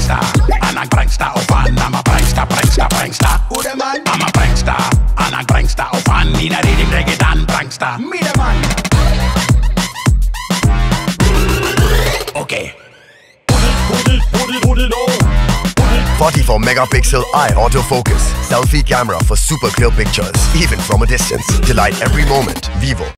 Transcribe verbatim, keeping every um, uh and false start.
prankster, han er prankster, og fan, I'm a prankster, prankster, prankster. Ude man, I'm a prankster, han er prankster, og fan, in a rhythm reggaeton prankster. mire man. Okay. forty-four megapixel Eye Autofocus Selfie camera for super clear pictures, even from a distance. Delight every moment. Vivo.